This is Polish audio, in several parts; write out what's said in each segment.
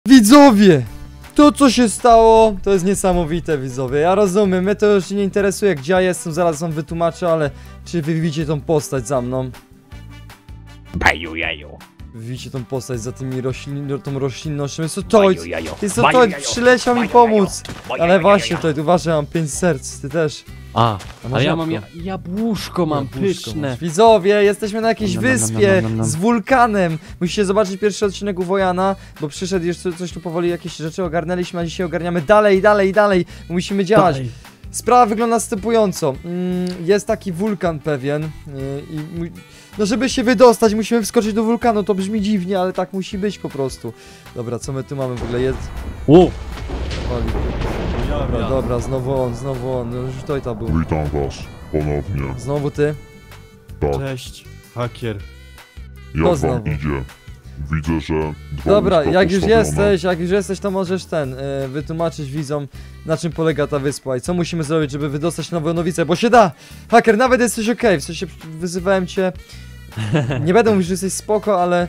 Widzowie! To co się stało, to jest niesamowite, widzowie. Ja rozumiem, mnie to już nie interesuje, gdzie ja jestem, zaraz wam wytłumaczę, ale czy wy widzicie tą postać za mną? Baju jaju. Widzicie tą postać za tymi tą roślinnością? Jest to Toid! Baju jaju. Jest to Baju Toid, jaju. przyleciał mi Baju pomóc! jaju. Baju Ale jaju. właśnie, Toid, uważaj, mam 5 serc, ty też. A masz ale ja jabłko. mam jabłuszko, mam Jabłuszko pyszne. masz. Widzowie, jesteśmy na jakiejś Nom, nom, nom, wyspie nom, nom, nom. z wulkanem. Musicie zobaczyć pierwszy odcinek u Wojana, bo przyszedł jeszcze coś tu powoli, jakieś rzeczy ogarnęliśmy, a dzisiaj ogarniamy dalej. Musimy działać. Dalej. Sprawa wygląda następująco. Jest taki wulkan pewien no żeby się wydostać, musimy wskoczyć do wulkanu. To brzmi dziwnie, ale tak musi być po prostu. Dobra, co my tu mamy w ogóle? Jest... Ło. Dobra, znowu on. No już to i to był. Witam was ponownie. Znowu ty? Tak, Cześć, hakier. To jak znowu. wam idzie? Widzę, że Dobra, łóżka jak już postawione. jesteś, to możesz wytłumaczyć widzom, na czym polega ta wyspa i co musimy zrobić, żeby wydostać się na Wojanowicę, bo się da! Haker, nawet jesteś okej, w sensie wyzywałem cię. Nie będę mówił, że jesteś spoko, ale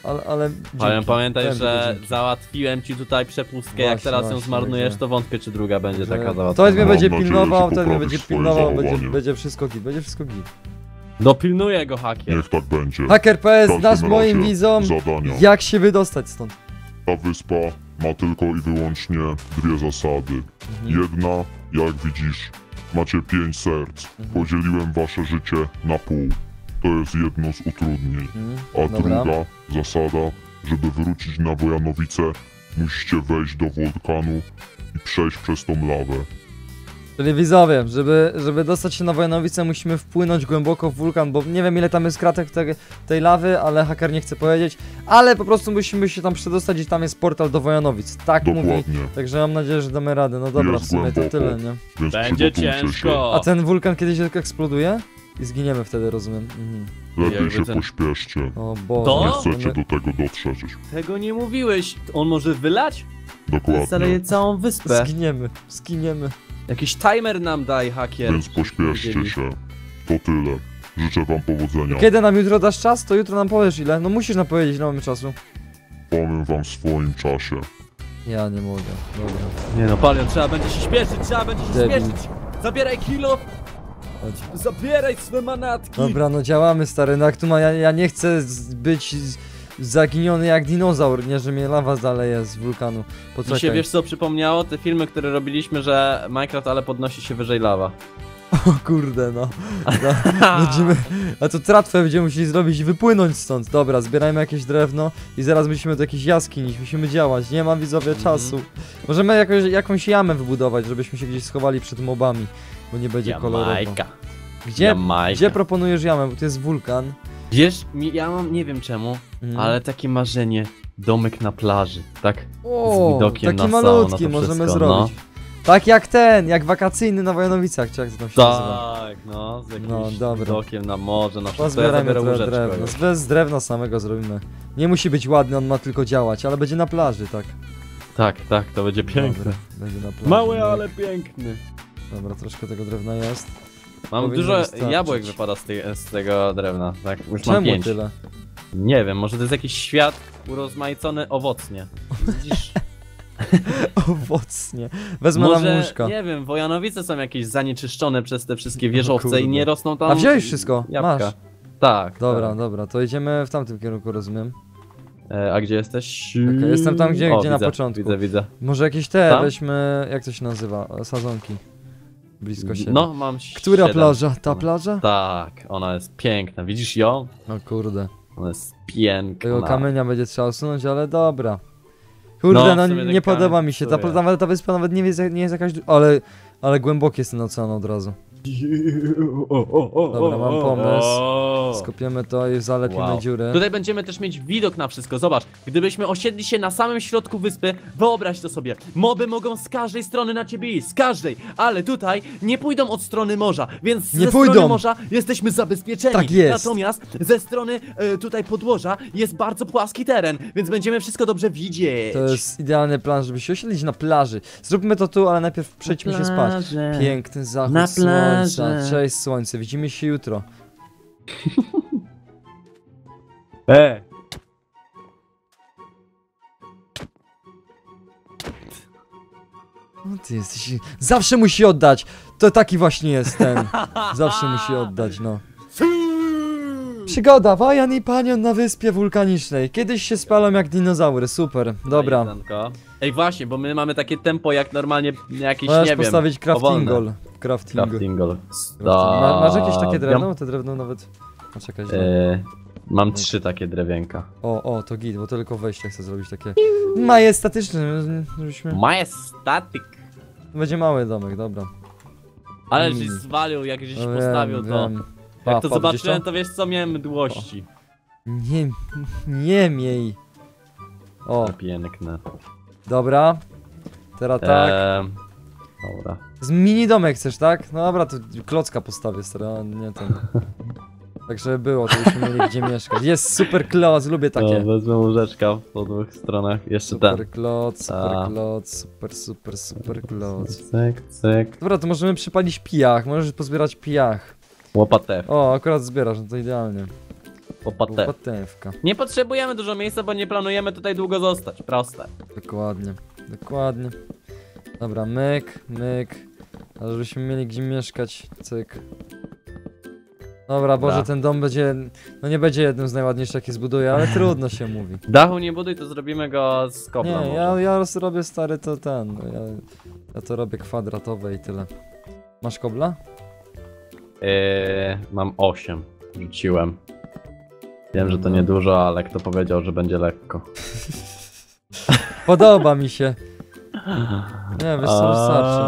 dzięki. Pamiętaj, Powiem że tylko dzięki. załatwiłem ci tutaj przepustkę, jak Właśnie, teraz ją właśnie, zmarnujesz, także- to wątpię, czy druga będzie taka To załatwiona. mnie będzie Mam nadzieję, pilnował, że to mnie poprawisz będzie swoje pilnował, zachowanie. będzie wszystko git. Dopilnuję go, hakier. Niech tak będzie. Haker W PS, każdym dasz moim razie widzom, zadania. jak się wydostać stąd. Ta wyspa ma tylko i wyłącznie dwie zasady. Jedna, jak widzisz, macie 5 serc. Podzieliłem wasze życie na pół. To jest jedno z utrudnień. A Dobra. druga zasada, żeby wrócić na Wojanowice, musicie wejść do wulkanu i przejść przez tą lawę. Czyli widzowie, żeby dostać się na Wojanowice, musimy wpłynąć głęboko w wulkan, bo nie wiem ile tam jest kratek tej lawy, ale haker nie chce powiedzieć, ale po prostu musimy się tam przedostać i tam jest portal do Wojanowic, tak mówi, Dokładnie, także mam nadzieję, że damy radę, no dobra, w Jest sumie to głęboko. tyle, nie? więc Będzie przygotujcie ciężko. A ten wulkan kiedyś eksploduje? I zginiemy wtedy, rozumiem. się. Lepiej Jakby się ten- pośpieszcie. O Boże. To? Nie chcecie do tego dotrzeć. Tego nie mówiłeś. On może wylać? Dokładnie. Zaleje całą wyspę. Zginiemy. Jakiś timer nam daj, hakier. Więc pośpieszcie się. To tyle. Życzę wam powodzenia. Kiedy nam jutro dasz czas, to jutro nam powiesz ile. No musisz nam powiedzieć, ile mamy czasu. Powiem wam w swoim czasie. Ja nie mogę, dobra. Nie no, Palion, trzeba będzie się śpieszyć, Debil. Zabieraj kilo, Chodź. zabieraj swe manatki. Dobra, no działamy stary, no jak tu ma, ja nie chcę być zaginiony jak dinozaur, nie, że mnie lawa zaleje z wulkanu. Mi Poczekaj. się, wiesz co przypomniało? Te filmy, które robiliśmy, że Minecraft ale podnosi się wyżej lawa. O kurde, no. Będziemy, a to tratwę będziemy musieli zrobić i wypłynąć stąd. Dobra, zbierajmy jakieś drewno i zaraz musimy do jakiejś jaskini, musimy działać, nie mam widzowie czasu. Możemy jakąś jamę wybudować, żebyśmy się gdzieś schowali przed mobami, bo nie będzie kolorowo. Jamajka. Gdzie Jamajka. proponujesz jamę, bo to jest wulkan. Wiesz, ja mam, nie wiem czemu, ale takie marzenie, domek na plaży, tak? O, widokiem taki na całe, malutki na to możemy wszystko, zrobić. Tak jak wakacyjny na Wojanowicach, czy jak to tam się nazywa. Tak, no, z jakimś No, dobra. widokiem na morze, na wszystko. Pozbierajmy trochę drewna. Z drewna samego zrobimy. Nie musi być ładny, on ma tylko działać, ale będzie na plaży, tak. Tak, to będzie piękne. Dobra, będzie na plaży. Mały, no. ale piękny. Dobra, troszkę tego drewna jest. Mam Powinno dużo wystarczyć. jabłek wypada z tego drewna, tak? Już mam Czemu 5. tyle? Nie wiem, może to jest jakiś świat urozmaicony owocnie. Widzisz? Owocnie. Wezmę nam Może, łóżka. nie wiem, Wojanowice są jakieś zanieczyszczone przez te wszystkie No wieżowce kurde. i nie rosną tam A wziąłeś wszystko? jabłka. Masz. Tak. Dobra, tak. dobra, to idziemy w tamtym kierunku, rozumiem. A gdzie jesteś? Okej, jestem tam, gdzie na widzę, początku. Widzę. Może jakieś te, Tam? weźmy, jak to się nazywa, sadzonki. Blisko siebie. No, mam Która 7. plaża? Ta plaża? Tak, ona jest piękna. Widzisz ją? O kurde. Ona jest piękna. Tego kamienia będzie trzeba usunąć, ale dobra. Kurde, No, no w sumie ten nie podoba kamień mi się. psuje. Nawet ta wyspa nawet nie jest jakaś... Ale głęboki jest ten ocean od razu. Dobra, mam pomysł. Skopiemy to i zalepimy Wow. dziurę. Tutaj będziemy też mieć widok na wszystko. Zobacz, gdybyśmy osiedli się na samym środku wyspy, wyobraź to sobie. Moby mogą z każdej strony na ciebie iść, z każdej, ale tutaj nie pójdą od strony morza, więc Nie ze pójdą. strony morza jesteśmy zabezpieczeni. Tak jest. Natomiast ze strony tutaj podłoża jest bardzo płaski teren, więc będziemy wszystko dobrze widzieć. To jest idealny plan, żeby się osiedlić na plaży. Zróbmy to tu, ale najpierw przejdźmy się spać. Piękny zachód Na słońca. plażę. Cześć słońce, widzimy się jutro. No ty jesteś... Zawsze musi oddać! To taki właśnie jest ten. Zawsze musi oddać, no. Przygoda, Wajan i Panion na wyspie wulkanicznej. Kiedyś się spalą jak dinozaury, super, dobra. Jedzonko. Ej, właśnie, bo my mamy takie tempo jak normalnie jakieś, Możesz nie wiem, postawić craftingol. powolne. Craftingol. Craftingol. Masz jakieś takie drewno? Te drewno nawet... Poczekaj, Mam 3 takie drewienka. O, to git, bo to tylko wejście chcę zrobić takie majestatyczne, żebyśmy... Majestatyk. Będzie mały domek, dobra. Ale żeś zwalił, jak żeś No postawił to. wiem. Jak to Pa, zobaczyłem, widzisz to wiesz co, miałem mdłości. Nie miej. O, Piękne. dobra. Teraz tak. Dobra. Z mini domek chcesz, tak? No dobra, to klocka postawię, stary, a nie ten. Tak żeby było, to byśmy mieli gdzie mieszkać. Jest super kloc, lubię takie. To wezmę łóżeczka po 2 stronach. Jeszcze Super ten. kloc, super Ta. kloc, super kloc. Cyk, cyk. Dobra, to możemy przypalić pijach, możesz pozbierać pijach. Łopatew. O, akurat zbierasz, no to idealnie. Łopatew. Łopatewka. Nie potrzebujemy dużo miejsca, bo nie planujemy tutaj długo zostać. Proste. Dokładnie, dokładnie. Dobra, myk. A żebyśmy mieli gdzie mieszkać, cyk. Dobra, Boże, Dobra. ten dom będzie... No nie będzie jednym z najładniejszych, jakie zbuduję, ale trudno się mówi. Dachu nie buduj, to zrobimy go z kobla. Nie, może. ja robię stary to ten... Ja to robię kwadratowe i tyle. Masz kobla? Mam 8. Rzuciłem. Wiem, że to niedużo, ale kto powiedział, że będzie lekko. Podoba mi się. Nie, wiesz co, wystarczy.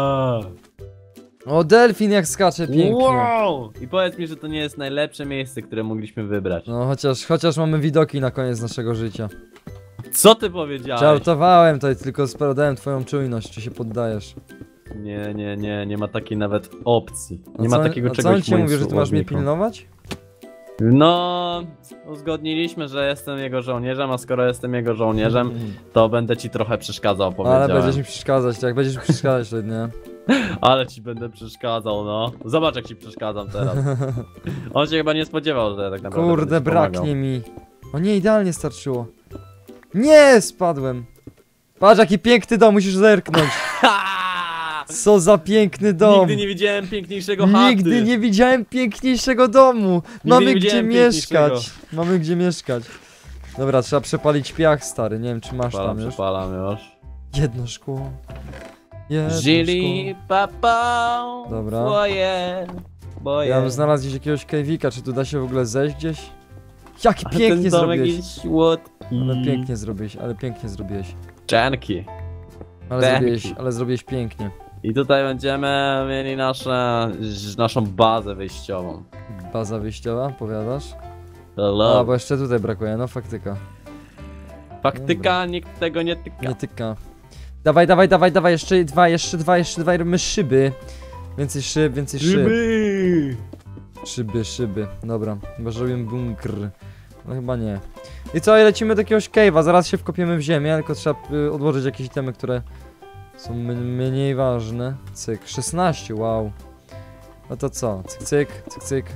O, delfin jak skacze pięknie. Wow! I powiedz mi, że to nie jest najlepsze miejsce, które mogliśmy wybrać. No chociaż mamy widoki na koniec naszego życia. Co ty powiedziałeś? Żartowałem to i tylko sprawdzałem twoją czujność, czy się poddajesz. Nie ma takiej nawet opcji. Nie A ma co- takiego a co czegoś on w ci moim mówił, że ty masz mnie słowniku. pilnować? No, uzgodniliśmy, że jestem jego żołnierzem, a skoro jestem jego żołnierzem, to będę ci trochę przeszkadzał, powiedziałem. Ale będziesz mi przeszkadzać, tak? Będziesz mi przeszkadzać, to nie? Ale ci będę przeszkadzał, no. Zobacz, jak ci przeszkadzam teraz. On się chyba nie spodziewał, że tak naprawdę Kurde, będę ci pomagał. braknie mi. O nie, idealnie starczyło. Nie, spadłem. Patrz, jaki piękny dom, musisz zerknąć. Co za piękny dom. Nigdy nie widziałem piękniejszego chaty. Nigdy nie widziałem piękniejszego domu. Mamy nie gdzie widziałem mieszkać. Mamy gdzie mieszkać. Dobra, trzeba przepalić piach, stary. Nie wiem, czy masz tam już. Przepalam już. Jedno szkło. Jedno Żyli szkło. papą Dobra. swoje boje. Ja bym znalazł gdzieś jakiegoś kejwika, czy tu da się w ogóle zejść gdzieś? Jaki pięknie ten domek zrobiłeś. jest słodki. Ale pięknie zrobiłeś. Dzięki. Ale zrobiłeś pięknie. I tutaj będziemy mieli naszą bazę wyjściową. Baza wyjściowa, powiadasz? Hello. A, bo jeszcze tutaj brakuje, no faktyka. Faktyka, nikt tego nie tyka. Nie tyka. Dawaj, jeszcze dwa, robimy szyby. Więcej szyb. Szyby. Dobra, chyba zrobimy bunkr. No chyba nie. I co, i lecimy do jakiegoś cave'a, zaraz się wkopiemy w ziemię, tylko trzeba odłożyć jakieś itemy, które są mniej ważne. Cyk, 16, wow. No to co? Cyk.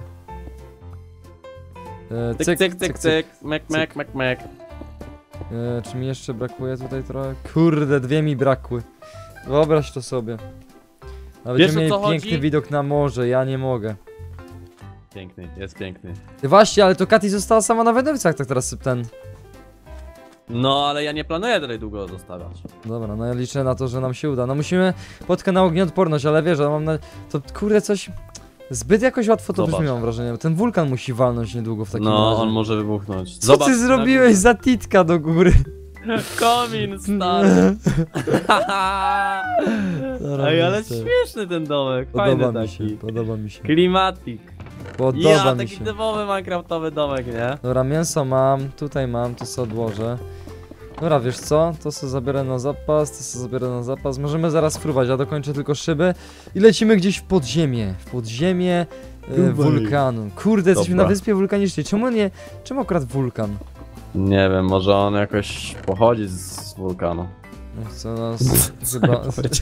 Cyk. Mek. Czy mi jeszcze brakuje tutaj trochę? Kurde, 2 mi brakły. Wyobraź to sobie. A Wiesz, będziemy o mieli co piękny chodzi? widok na morze, ja nie mogę. Piękny, jest piękny. Właśnie, ale to Katy została sama na wędrówcach, tak teraz ten. No, ale ja nie planuję tutaj długo zostawiać. Dobra, no ja liczę na to, że nam się uda. No musimy podkę na ognioodporność, ale wiesz, że mam na... To kurde coś... Zbyt jakoś łatwo to Zobacz. brzmi, mam wrażenie. Ten wulkan musi walnąć niedługo w takim No, razie. on może wybuchnąć. Co ty zrobiłeś za titka do góry? Komin, stary. Ej, ale Dobra, śmieszny ten domek, fajny Podoba mi się. Klimatik. Podoba Ja, mi taki się. typowy minecraftowy domek, nie? Dobra, mięso mam, tutaj mam, to sobie odłożę. Dobra, wiesz co? To sobie zabiorę na zapas, Możemy zaraz fruwać, ja dokończę tylko szyby i lecimy gdzieś w podziemie. Wulkanu. Kurde, jesteśmy Dobra. na wyspie wulkanicznej. Czemu akurat wulkan? Nie wiem, może on jakoś pochodzi z wulkanu. No, co nas chyba...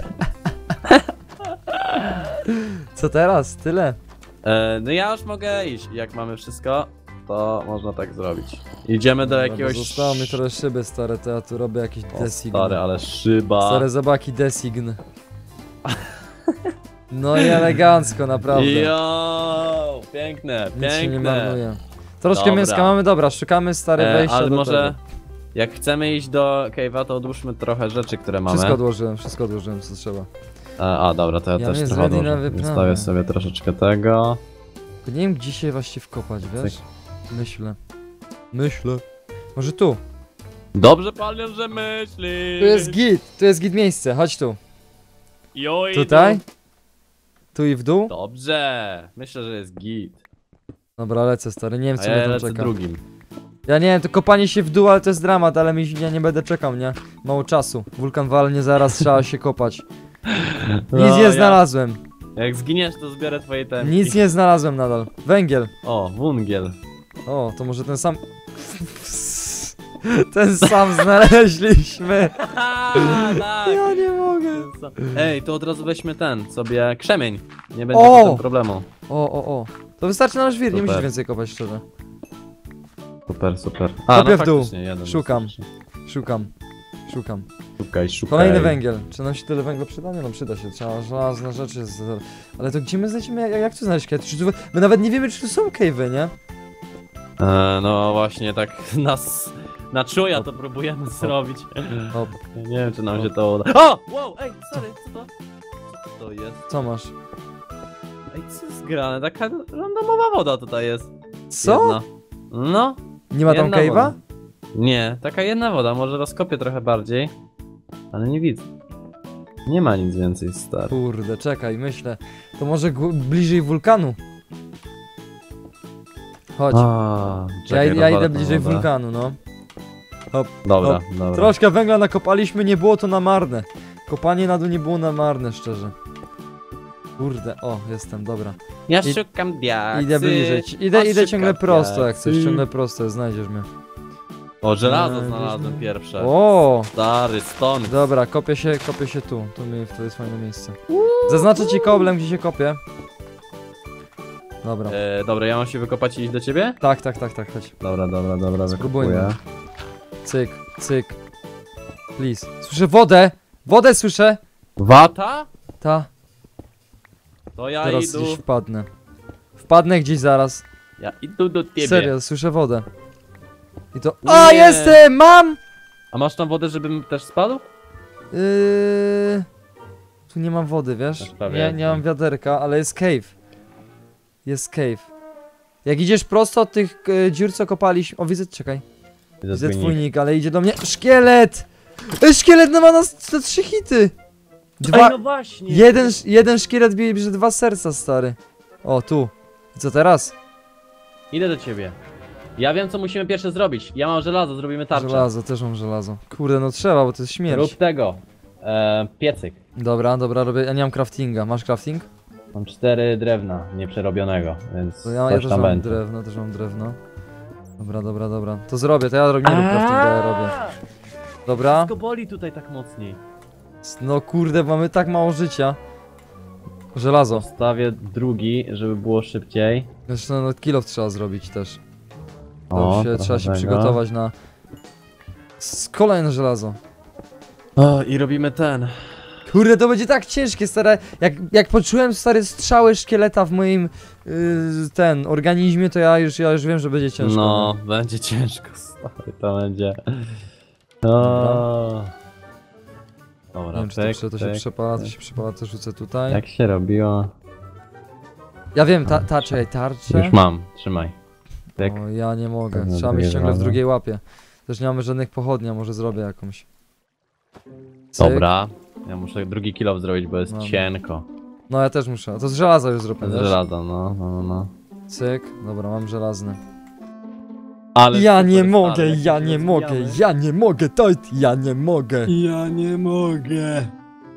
Co teraz? Tyle? No ja już mogę iść, jak mamy wszystko, to można tak zrobić. Idziemy do Dobra, bo jakiegoś... Zostało mi trochę szyby stare, to ja tu robię jakiś O, design. stary, ale szyba. Stare zabaki design. No i elegancko, naprawdę. Jo, piękne, Nic się nie piękne. marnuje. Troszkę Dobra. mięska mamy, dobra, szukamy stare wejścia Ale do może, tego. jak chcemy iść do cave'a, to odłóżmy trochę rzeczy, które mamy. Wszystko odłożyłem, co trzeba. Dobra, to ja Ja też mnie trochę zready na odłożę. wyprawę. Zostawię sobie troszeczkę tego. Nie wiem, gdzie się właściwie wkopać, wiesz? Cyk. Myślę. Może tu. Dobrze, panie, że myślisz. Tu jest git miejsce, chodź tu. Jo, i Tutaj? Tu i w dół? Dobrze, myślę, że jest git. Dobra, lecę stary, nie wiem A co ja mnie tam lecę czeka. drugim. Ja nie wiem, to kopanie się w dół, ale to jest dramat, ale ja nie będę czekał, nie? Mało czasu. Wulkan walnie, zaraz trzeba się kopać. Nic nie znalazłem. Jak zginiesz, to zbiorę twoje temki. Nic nie znalazłem nadal. Węgiel. O, wungiel. O, to może ten sam... Ten sam znaleźliśmy. Tak. Ja nie mogę. Ej, to od razu weźmy ten, sobie krzemień. Nie będzie O! potem problemu. O. To wystarczy na żwir, nie Super. musisz więcej kopać szczerze. Super. Kopię w dół. faktycznie, jeden Szukam. wystarczy. Szukam. Szukaj. Kolejny węgiel. Czy nam się tyle węgla przyda? Nie, no przyda się. Trzeba żelazne rzeczy. Ale to gdzie my znajdziemy, jak tu znaleźć cave? My nawet nie wiemy, czy tu są cave'y, nie? No właśnie, tak nas na czuja to próbujemy zrobić. Hop. Ja nie wiem, czy nam się to uda. O! Wow, ej, sorry, co to? Co to jest? Co masz? Ej, co jest grane? Taka randomowa woda tutaj jest. Co? Jedna. No. Nie ma tam jedna cave'a? woda. Nie, taka jedna woda, może rozkopię trochę bardziej. Ale nie widzę. Nie ma nic więcej, stary. Kurde, czekaj, myślę. To może bliżej wulkanu? Chodź. Czekaj, Ja rozwalę idę tą bliżej wodę. wulkanu, no. Dobra, Hop. dobra. Troszkę węgla nakopaliśmy, nie było to na marne. Kopanie na dół nie było na marne, szczerze. Kurde, o, jestem, dobra. Ja I- szukam diaksy. Idę bliżej. Idę szukam ciągle prosto, jak coś, diaksy. ciągle prosto, znajdziesz mnie. O, żelazo Znajdziesz znalazłem mnie. pierwsze. O! Stary, stąd. Dobra, kopię się tu. To jest fajne miejsce. Zaznaczę ci koblem, gdzie się kopię. Dobra. Dobra, ja mam się wykopać i iść do ciebie? Tak, chodź. Dobra, Spróbujmy. wykopuję. Cyk. Please. Słyszę wodę! Wodę słyszę! Wata? Ta, To ja teraz idę. gdzieś wpadnę. Wpadnę gdzieś zaraz. Ja idę do ciebie. Serio, słyszę wodę. I to... Nie. A, jestem! Mam! A masz tam wodę, żebym też spadł? Tu nie mam wody, wiesz? Też prawie Nie jestem. mam wiaderka, ale jest cave. Jest cave. Jak idziesz prosto od tych dziur, co kopaliśmy... O, widzę, czekaj. Widzę twój nick, ale idzie do mnie... Szkielet! Szkielet ma nas na 3 hity! Ej, no właśnie. Jeden szkielet bierze 2 serca, stary. O, tu. I co teraz? Idę do ciebie. Ja wiem, co musimy pierwsze zrobić. Ja mam żelazo, zrobimy tarczę. Żelazo, też mam żelazo. Kurde, no trzeba, bo to jest śmierć. Rób tego. Piecyk. Dobra, robię. Ja nie mam craftinga. Masz crafting? Mam 4 drewna nieprzerobionego, więc To ja coś też tam mam będzie. drewno, Dobra. To zrobię, to ja nie rób craftinga, ja robię. Dobra. Wszystko boli tutaj tak mocniej. No kurde, mamy tak mało życia. Żelazo. Postawię drugi, żeby było szybciej. Jeszcze no kilof trzeba zrobić też. O, Trzeba się tego. przygotować na... Kolejne żelazo. O, i robimy ten. Kurde, to będzie tak ciężkie, stare. Jak poczułem stare strzały szkieleta w moim organizmie, to ja już wiem, że będzie ciężko. No, będzie ciężko, stary, to będzie. O. Dobra, Nie wiem, czy to się przepala, to rzucę tutaj. Jak się robiło? Ja wiem, tarczę. Już mam, trzymaj. Tak. O, ja nie mogę, Pewnie trzeba mieć drugie ciągle w żelazo. drugiej łapie. Też nie mamy żadnych pochodni, a może zrobię jakąś. Cyk. Dobra, ja muszę drugi kill zrobić, bo jest Dobra. cienko. No ja też muszę, a to z żelaza już zrobię, Z wiesz? żelaza, no. Cyk, dobra, mam żelazny. Ale Ja super, nie stary, mogę, jak ja się nie mogę, rozwijamy. ja nie mogę, ja nie mogę. Ja nie mogę.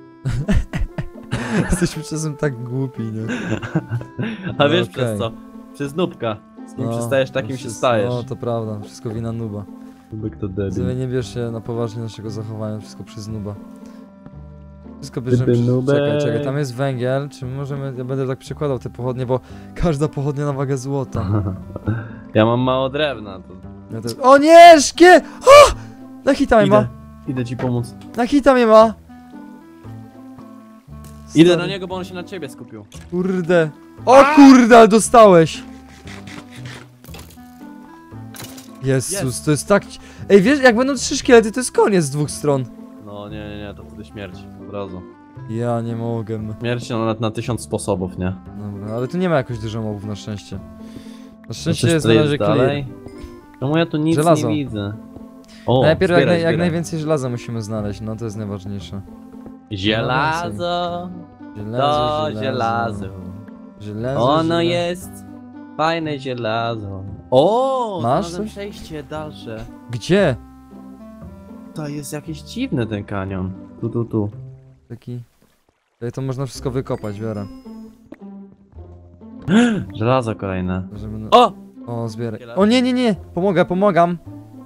Jesteśmy czasem tak głupi, nie? A No, wiesz okej. przez co? Przez nubka. Z nim No, przestajesz, takim się stajesz. No to prawda, wszystko wina nuba. Nubek to Sobie debil. nie bierz się na poważnie naszego zachowania, wszystko przez nuba. Wszystko bierzemy Ty przez... nubek. Czekaj, tam jest węgiel, czy my możemy... Ja będę tak przykładał te pochodnie, bo każda pochodnia na wagę złota. Ja mam mało drewna. To... Ja też... O nie, szkie! O! Na hita mnie ma! Idę ci pomóc. Na hita mnie ma! Idę na niego, bo on się na ciebie skupił. Kurde. O kurde, ale dostałeś. Jezus, Jest. to jest tak... Ej, wiesz, jak będą 3 szkielety, to jest koniec z 2 stron. No nie, to wtedy śmierć, od razu. Ja nie mogę. Śmierć nawet na 1000 sposobów, nie? Dobra, ale tu nie ma jakoś dużo mobów na szczęście. Na To szczęście coś jest na tutaj razie clear. dalej. Czemu ja tu nic Żelazo. nie widzę? O, Najpierw zbieraj, jak zbieraj. najwięcej żelaza musimy znaleźć, no to jest najważniejsze. Żelazo, to żelazo. Żelazo, Ono żelazo. jest fajne żelazo. O, Masz znalazłem coś? przejście dalsze. Gdzie? To jest jakiś dziwny ten kanion. Tu. Taki... Tutaj to można wszystko wykopać, biorę. Żelazo kolejne. Żeby... O! O, zbieraj. O nie! Pomagam.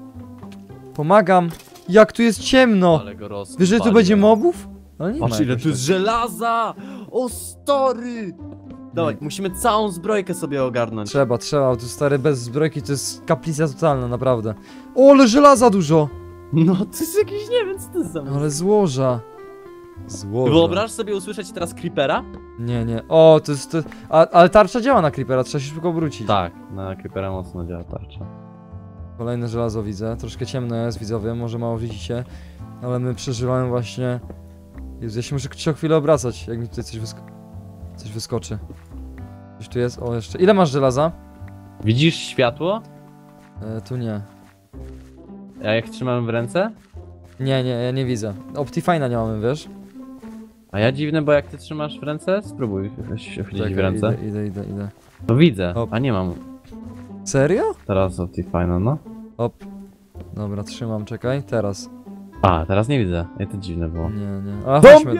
Jak tu jest ciemno! Ale go rozpaliłem. Wiesz, że tu będzie mobów? Ale nie ma Patrz ile jakoś tu jest żelaza! O, story! Dawaj, musimy całą zbrojkę sobie ogarnąć. Trzeba, tu stary bez zbrojki to jest kaplica totalna, naprawdę. O, ale żelaza dużo! No, to jest jakiś, nie wiem, co to jest za Ale złoża. Wyobraź sobie usłyszeć teraz creepera? Nie. O, to jest... Ale tarcza działa na creepera, trzeba się szybko obrócić. Tak, na creepera mocno działa tarcza. Kolejne żelazo widzę, troszkę ciemno jest, widzowie, może mało widzicie. Ale my przeżywamy właśnie... Jezu, ja się muszę co chwilę obracać, jak mi tutaj coś wyskoczy. Coś tu jest? O, jeszcze. Ile masz żelaza? Widzisz światło? Tu nie. A jak trzymam w ręce? Nie, ja nie widzę. Optifine'a nie mamy, wiesz? A ja dziwne, bo jak ty trzymasz w ręce, spróbuj się wchodzić w ręce. Idę. No widzę, Hop. a nie mam Serio? teraz Optifine, no. Hop. Dobra, trzymam, czekaj, teraz. A, teraz nie widzę. Ej, to dziwne było. Nie. Ale chodźmy.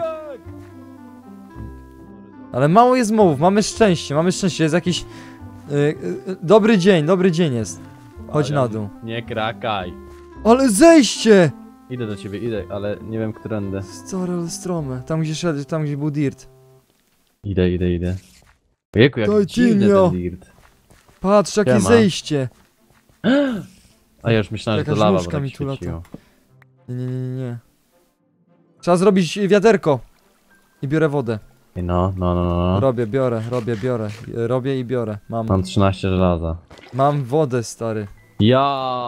Ale mało jest mowów, mamy szczęście, jest jakiś... dobry dzień jest. Chodź Ale na dół. Nie krakaj. Ale zejście! Idę do ciebie, ale nie wiem, którędy. Stare, ale strome. Tam gdzie szedłeś, tam gdzie był dirt. Idę. Ojejku, jak Daj, dziwny Tinio. ten dirt. Patrz, jakie Siema. zejście. A ja już myślałem, że to Jakaś lawa, bo nóżka tak mi tu lata. świeciło. Nie. Trzeba zrobić wiaderko. I biorę wodę. Ej, no. Biorę. Robię i biorę. Mam 13 żelaza. Mam wodę, stary. Ja.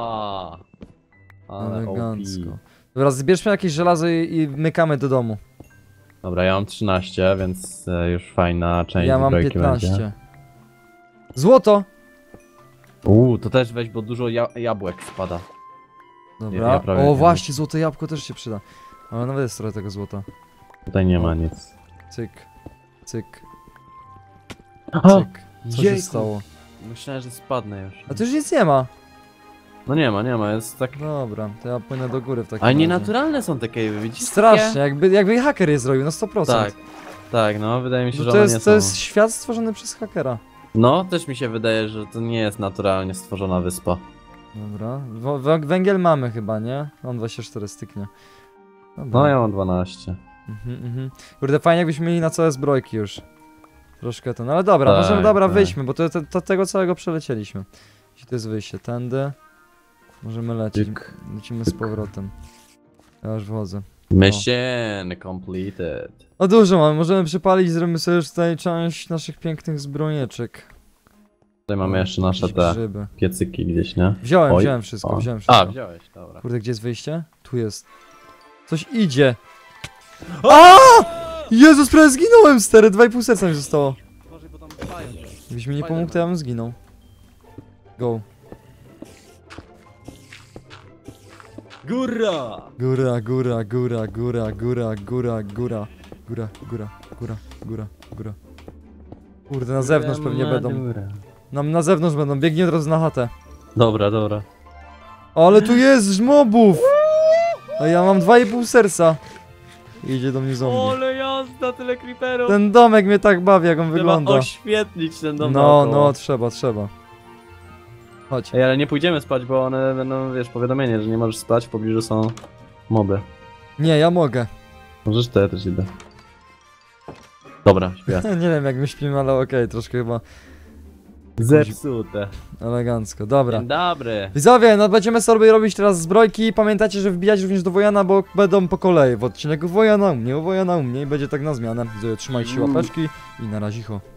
Ale Elegancko. OP. Dobra, zbierzmy jakieś żelazo i mykamy do domu. Dobra, ja mam 13, więc już fajna część Ja mam zbrojki 15. będzie. Złoto! To też weź, bo dużo jabłek spada. Dobra. Ja prawie O, nie właśnie, złote jabłko też się przyda. Ale nawet jest trochę tego złota. Tutaj nie ma nic. Cyk. O! Co się Jejku. stało? Myślałem, że spadnę już. A tu już nic nie ma. No nie ma, jest tak... Dobra, to ja płynę do góry w takim Ale razie. nienaturalne są te cave'y, widzisz? Strasznie, jakby haker je zrobił, na 100%. Tak, no wydaje mi się, Bo że to one nie jest, są. to jest świat stworzony przez hakera. No, też mi się wydaje, że to nie jest naturalnie stworzona wyspa. Dobra, węgiel mamy chyba, nie? On 24 styknie. Dobra. No ja mam 12. Mhm. Kurde, fajnie jakbyśmy mieli na całe zbrojki już. Troszkę ten, ale dobra, Tak, możemy, tak. wyjdźmy, bo to tego całego przelecieliśmy. Jeśli to jest wyjście, tędy. Możemy lecieć, Tyk, lecimy z powrotem. Ja już wchodzę. Mission completed. No dużo mamy, możemy przypalić, zrobimy sobie już tutaj część naszych pięknych zbrojeczek. Tutaj mamy jeszcze nasze Jakieś te grzyby. piecyki gdzieś, nie? Wziąłem wszystko, O. wziąłem wszystko. A, wziąłeś, dobra. Kurde, gdzie jest wyjście? Tu jest. Coś idzie. A! Jezus, prawie zginąłem, stary, 2,5 serca mi zostało. Może bo tam trwają. Gdybyś mi nie pomógł, to ja bym zginął. Go. Góra! Góra. Kurde, na zewnątrz pewnie będą. Na zewnątrz będą, biegnie od razu na chatę. Dobra. Ale tu jest mobów! A ja mam 2,5 serca. Idzie do mnie zombie. Ole jazda, tyle creeperów! Ten domek mnie tak bawi, jak on Trzeba wygląda. oświetlić ten dom No, naokoło. trzeba. Chodź. Ej, ale nie pójdziemy spać, bo one będą, wiesz, powiadomienie, że nie możesz spać, w pobliżu są moby. Nie, ja mogę. Możesz, to ja też idę. Dobra, śpię. Nie wiem jak my śpimy, ale okej, troszkę chyba Zepsute. Elegancko, dobra. Dzień dobry. Widzowie, no będziemy sobie robić teraz zbrojki. Pamiętajcie, że wbijać również do Wojana, bo będą po kolei. W odcinku Wojana u mnie i będzie tak na zmianę. Widzowie, trzymajcie się łapeczki i na razie.